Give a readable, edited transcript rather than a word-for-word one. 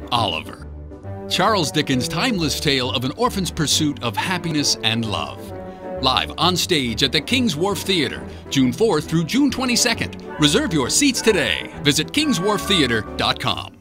Oliver. Charles Dickens' timeless tale of an orphan's pursuit of happiness and love. Live on stage at the King's Wharf Theatre, June 4th through June 22nd. Reserve your seats today. Visit kingswharftheatre.com.